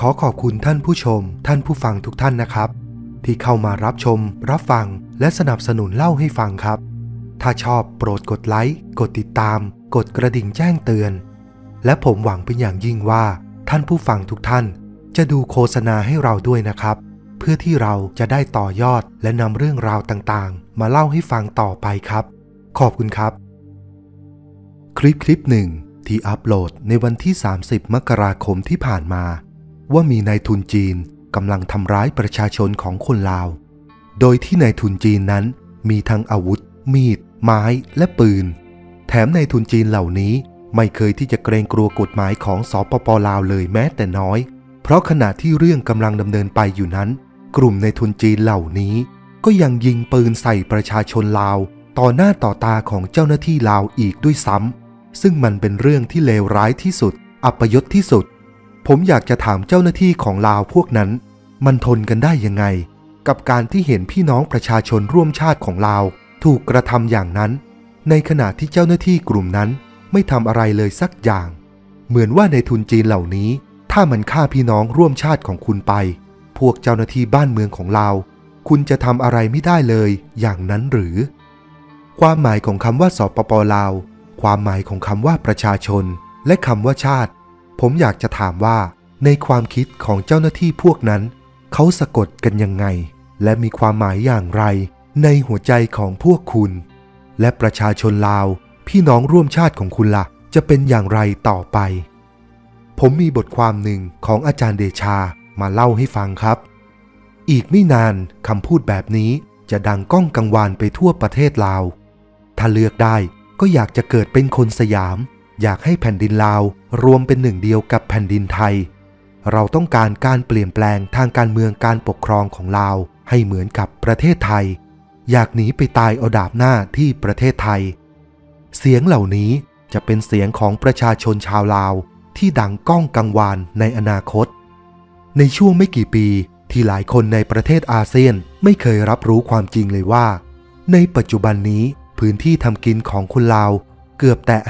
ขอขอบคุณท่านผู้ชมท่านผู้ฟังทุกท่านนะครับที่เข้ามารับชมรับฟังและสนับสนุนเล่าให้ฟังครับถ้าชอบโปรดกดไลค์กดติดตามกดกระดิ่งแจ้งเตือนและผมหวังเป็นอย่างยิ่งว่าท่านผู้ฟังทุกท่านจะดูโฆษณาให้เราด้วยนะครับเพื่อที่เราจะได้ต่อยอดและนำเรื่องราวต่างๆมาเล่าให้ฟังต่อไปครับขอบคุณครับคลิปหนึ่งที่อัปโหลดในวันที่30 มกราคมที่ผ่านมาว่ามีนายทุนจีนกำลังทำร้ายประชาชนของคนลาวโดยที่นายทุนจีนนั้นมีทั้งอาวุธมีดไม้และปืนแถมนายทุนจีนเหล่านี้ไม่เคยที่จะเกรงกลัวกฎหมายของสปป.ลาวเลยแม้แต่น้อยเพราะขณะที่เรื่องกำลังดำเนินไปอยู่นั้นกลุ่มนายทุนจีนเหล่านี้ก็ยังยิงปืนใส่ประชาชนลาวต่อหน้าต่อตาของเจ้าหน้าที่ลาวอีกด้วยซ้ำซึ่งมันเป็นเรื่องที่เลวร้ายที่สุดอัปยศที่สุดผมอยากจะถามเจ้าหน้าที่ของลาวพวกนั้นมันทนกันได้ยังไงกับการที่เห็นพี่น้องประชาชนร่วมชาติของลาวถูกกระทำอย่างนั้นในขณะที่เจ้าหน้าที่กลุ่มนั้นไม่ทำอะไรเลยสักอย่างเหมือนว่าในทุนจีนเหล่านี้ถ้ามันฆ่าพี่น้องร่วมชาติของคุณไปพวกเจ้าหน้าที่บ้านเมืองของลาวคุณจะทำอะไรไม่ได้เลยอย่างนั้นหรือความหมายของคำว่าสปป.ลาวความหมายของคำว่าประชาชนและคำว่าชาติผมอยากจะถามว่าในความคิดของเจ้าหน้าที่พวกนั้นเขาสะกดกันยังไงและมีความหมายอย่างไรในหัวใจของพวกคุณและประชาชนลาวพี่น้องร่วมชาติของคุณล่ะจะเป็นอย่างไรต่อไปผมมีบทความหนึ่งของอาจารย์เดชามาเล่าให้ฟังครับอีกไม่นานคำพูดแบบนี้จะดังก้องกังวานไปทั่วประเทศลาวถ้าเลือกได้ก็อยากจะเกิดเป็นคนสยามอยากให้แผ่นดินลาวรวมเป็นหนึ่งเดียวกับแผ่นดินไทยเราต้องการการเปลี่ยนแปลงทางการเมืองการปกครองของลาวให้เหมือนกับประเทศไทยอยากหนีไปตายเอาดาบหน้าที่ประเทศไทยเสียงเหล่านี้จะเป็นเสียงของประชาชนชาวลาวที่ดังก้องกังวานในอนาคตในช่วงไม่กี่ปีที่หลายคนในประเทศอาเซียนไม่เคยรับรู้ความจริงเลยว่าในปัจจุบันนี้พื้นที่ทำกินของคนลาวเกือบแต่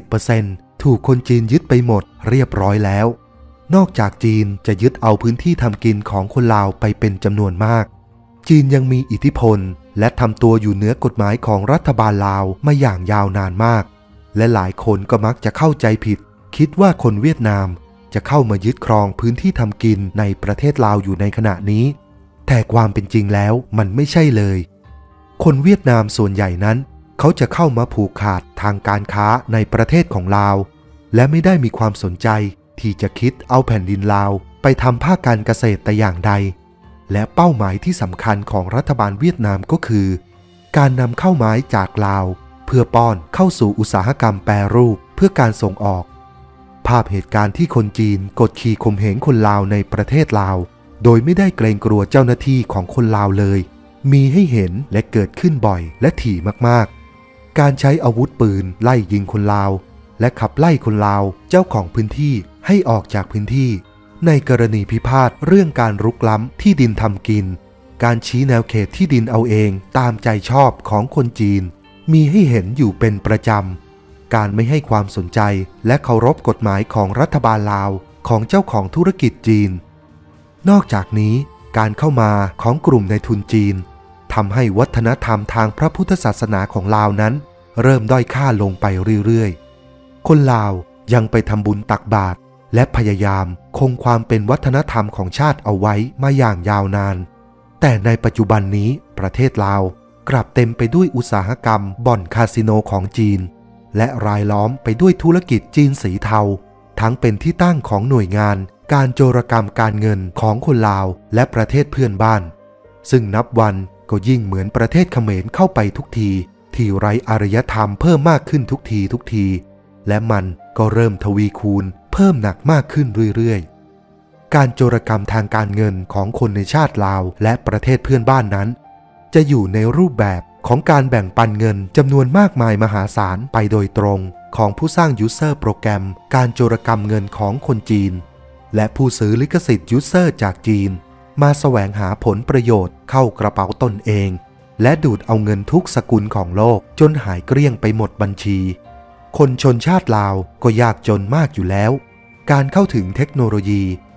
50% ถูกคนจีนยึดไปหมดเรียบร้อยแล้วนอกจากจีนจะยึดเอาพื้นที่ทำกินของคนลาวไปเป็นจำนวนมากจีนยังมีอิทธิพลและทำตัวอยู่เหนือกฎหมายของรัฐบาลลาวมาอย่างยาวนานมากและหลายคนก็มักจะเข้าใจผิดคิดว่าคนเวียดนามจะเข้ามายึดครองพื้นที่ทำกินในประเทศลาวอยู่ในขณะนี้แต่ความเป็นจริงแล้วมันไม่ใช่เลยคนเวียดนามส่วนใหญ่นั้นเขาจะเข้ามาผูกขาดทางการค้าในประเทศของลาวและไม่ได้มีความสนใจที่จะคิดเอาแผ่นดินลาวไปทำภาคการเกษตรแต่อย่างใดและเป้าหมายที่สำคัญของรัฐบาลเวียดนามก็คือการนำเข้าไม้จากลาวเพื่อป้อนเข้าสู่อุตสาหกรรมแปรรูปเพื่อการส่งออกภาพเหตุการณ์ที่คนจีนกดขี่ข่มเหงคนลาวในประเทศลาวโดยไม่ได้เกรงกลัวเจ้าหน้าที่ของคนลาวเลยมีให้เห็นและเกิดขึ้นบ่อยและถี่มากๆการใช้อาวุธปืนไล่ยิงคนลาวและขับไล่คนลาวเจ้าของพื้นที่ให้ออกจากพื้นที่ในกรณีพิพาทเรื่องการรุกล้ำที่ดินทำกินการชี้แนวเขตที่ดินเอาเองตามใจชอบของคนจีนมีให้เห็นอยู่เป็นประจำการไม่ให้ความสนใจและเคารพกฎหมายของรัฐบาลลาวของเจ้าของธุรกิจจีนนอกจากนี้การเข้ามาของกลุ่มในทุนจีนทำให้วัฒนธรรมทางพระพุทธศาสนาของลาวนั้นเริ่มด้อยค่าลงไปเรื่อยๆคนลาวยังไปทำบุญตักบาตรและพยายามคงความเป็นวัฒนธรรมของชาติเอาไว้มาอย่างยาวนานแต่ในปัจจุบันนี้ประเทศลาวกลับเต็มไปด้วยอุตสาหกรรมบ่อนคาสิโนของจีนและรายล้อมไปด้วยธุรกิจจีนสีเทาทั้งเป็นที่ตั้งของหน่วยงานการโจรกรรมการเงินของคนลาวและประเทศเพื่อนบ้านซึ่งนับวันก็ยิ่งเหมือนประเทศเขมรเข้าไปทุกทีที่ไร้อารยธรรมเพิ่มมากขึ้นทุกทีและมันก็เริ่มทวีคูณเพิ่มหนักมากขึ้นเรื่อยๆการโจรกรรมทางการเงินของคนในชาติลาวและประเทศเพื่อนบ้านนั้นจะอยู่ในรูปแบบของการแบ่งปันเงินจำนวนมากมายมหาศาลไปโดยตรงของผู้สร้างยูเซอร์โปรแกรมการโจรกรรมเงินของคนจีนและผู้ซื้อลิขสิทธิ์ยูเซอร์จากจีนมาแสวงหาผลประโยชน์เข้ากระเป๋าตนเองและดูดเอาเงินทุกสกุลของโลกจนหายเกลี้ยงไปหมดบัญชีคนชนชาติลาวก็ยากจนมากอยู่แล้วการเข้าถึงเทคโนโลยี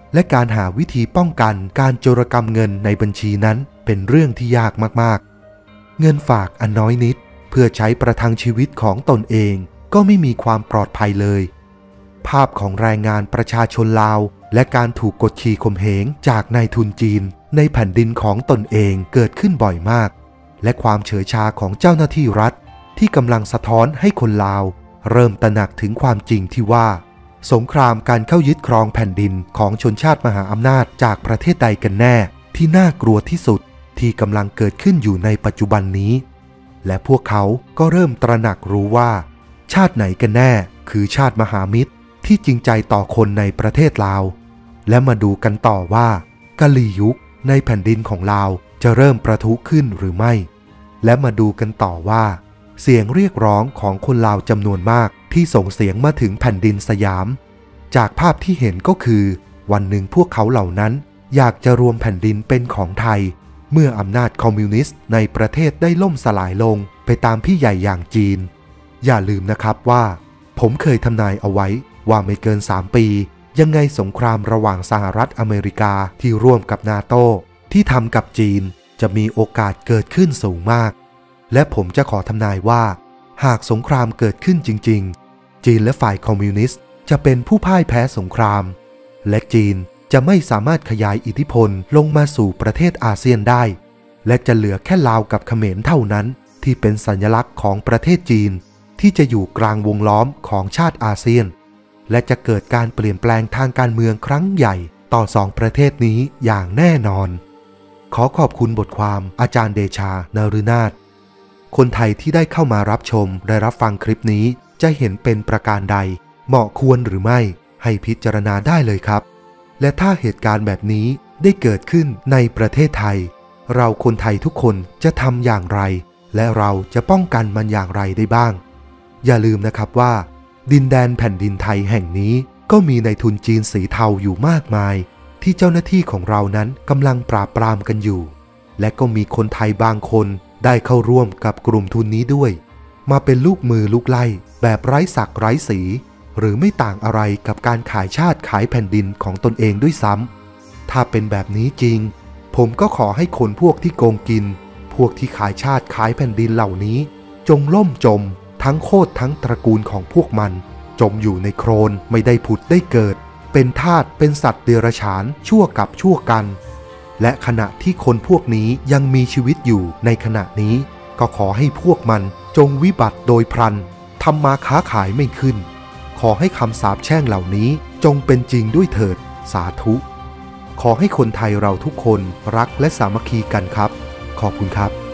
และการหาวิธีป้องกันการโจรกรรมเงินในบัญชีนั้นเป็นเรื่องที่ยากมากๆเงินฝากอันน้อยนิดเพื่อใช้ประทังชีวิตของตนเองก็ไม่มีความปลอดภัยเลยภาพของแรงงานประชาชนลาวและการถูกกดขี่ข่มเหงจากนายทุนจีนในแผ่นดินของตนเองเกิดขึ้นบ่อยมากและความเฉื่อยชาของเจ้าหน้าที่รัฐที่กำลังสะท้อนให้คนลาวเริ่มตระหนักถึงความจริงที่ว่าสงครามการเข้ายึดครองแผ่นดินของชนชาติมหาอำนาจจากประเทศใดกันแน่ที่น่ากลัวที่สุดที่กำลังเกิดขึ้นอยู่ในปัจจุบันนี้และพวกเขาก็เริ่มตระหนักรู้ว่าชาติไหนกันแน่คือชาติมหามิตรที่จริงใจต่อคนในประเทศลาวและมาดูกันต่อว่ากะลียุคในแผ่นดินของลาวจะเริ่มประทุขึ้นหรือไม่และมาดูกันต่อว่าเสียงเรียกร้องของคนลาวจำนวนมากที่ส่งเสียงมาถึงแผ่นดินสยามจากภาพที่เห็นก็คือวันหนึ่งพวกเขาเหล่านั้นอยากจะรวมแผ่นดินเป็นของไทยเมื่ออำนาจคอมมิวนิสต์ในประเทศได้ล่มสลายลงไปตามพี่ใหญ่อย่างจีนอย่าลืมนะครับว่าผมเคยทำนายเอาไว้ว่าไม่เกิน3 ปียังไงสงครามระหว่างสหรัฐอเมริกาที่ร่วมกับนาโต้ที่ทำกับจีนจะมีโอกาสเกิดขึ้นสูงมากและผมจะขอทำนายว่าหากสงครามเกิดขึ้นจริงๆจีนและฝ่ายคอมมิวนิสต์จะเป็นผู้พ่ายแพ้สงครามและจีนจะไม่สามารถขยายอิทธิพลลงมาสู่ประเทศอาเซียนได้และจะเหลือแค่ลาวกับเขมรเท่านั้นที่เป็นสัญลักษณ์ของประเทศจีนที่จะอยู่กลางวงล้อมของชาติอาเซียนและจะเกิดการเปลี่ยนแปลงทางการเมืองครั้งใหญ่ต่อ2 ประเทศนี้อย่างแน่นอนขอขอบคุณบทความอาจารย์เดชานฤนาถคนไทยที่ได้เข้ามารับชมและรับฟังคลิปนี้จะเห็นเป็นประการใดเหมาะควรหรือไม่ให้พิจารณาได้เลยครับและถ้าเหตุการณ์แบบนี้ได้เกิดขึ้นในประเทศไทยเราคนไทยทุกคนจะทำอย่างไรและเราจะป้องกันมันอย่างไรได้บ้างอย่าลืมนะครับว่าดินแดนแผ่นดินไทยแห่งนี้ก็มีนายทุนจีนสีเทาอยู่มากมายที่เจ้าหน้าที่ของเรานั้นกำลังปราบปรามกันอยู่และก็มีคนไทยบางคนได้เข้าร่วมกับกลุ่มทุนนี้ด้วยมาเป็นลูกมือลูกไล่แบบไร้ศักดิ์ไร้สีหรือไม่ต่างอะไรกับการขายชาติขายแผ่นดินของตนเองด้วยซ้ำถ้าเป็นแบบนี้จริงผมก็ขอให้คนพวกที่โกงกินพวกที่ขายชาติขายแผ่นดินเหล่านี้จงล่มจมทั้งโคตรทั้งตระกูลของพวกมันจมอยู่ในโคลนไม่ได้ผุดได้เกิดเป็นทาสเป็นสัตว์เดรัจฉานชั่วกับชั่วกันและขณะที่คนพวกนี้ยังมีชีวิตอยู่ในขณะนี้ก็ขอให้พวกมันจงวิบัติโดยพลันทำมาค้าขายไม่ขึ้นขอให้คำสาปแช่งเหล่านี้จงเป็นจริงด้วยเถิดสาธุขอให้คนไทยเราทุกคนรักและสามัคคีกันครับขอบคุณครับ